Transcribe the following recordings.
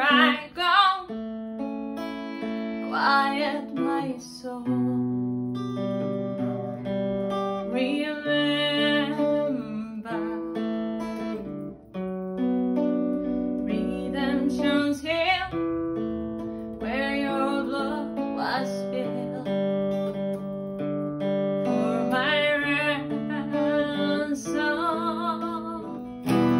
I go, quiet my soul. Remember, redemption's hill, where your blood was spilled for my ransom.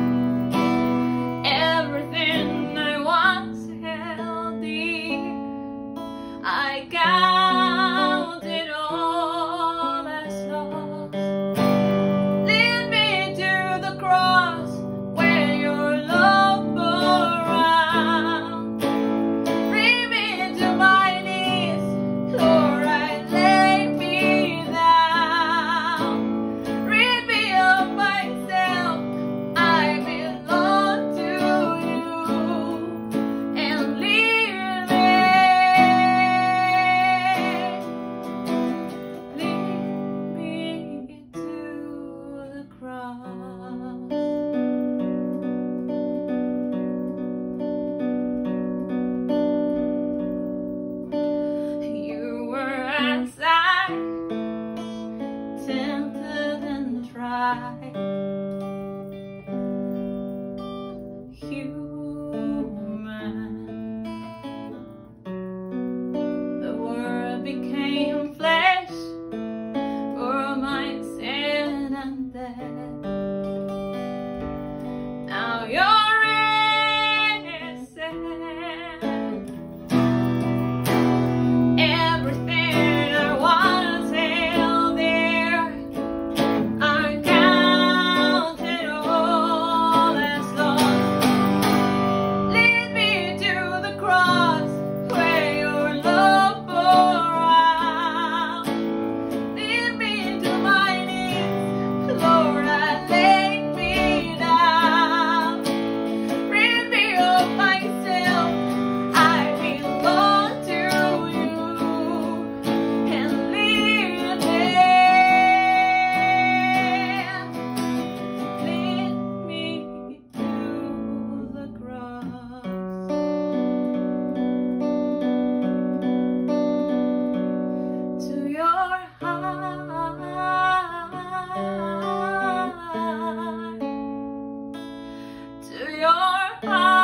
Everything I once held dear, I count it all as lost. Lead me to the cross where your love bore out. Bring me to my knees, Lord, I lay me down. Rid me of myself, I belong to you, and lead me to the cross. You were outside, tempted and tried, human. The Word became flesh for my sin and death. Now you're risen. Everything I once held dear, I count it all as lost. Lead me to the cross where your love bore out. Lead me to my knees, Lord, I lay me down. Rid me of myself, I belong to you, and lead me to the cross. To your heart, to your heart.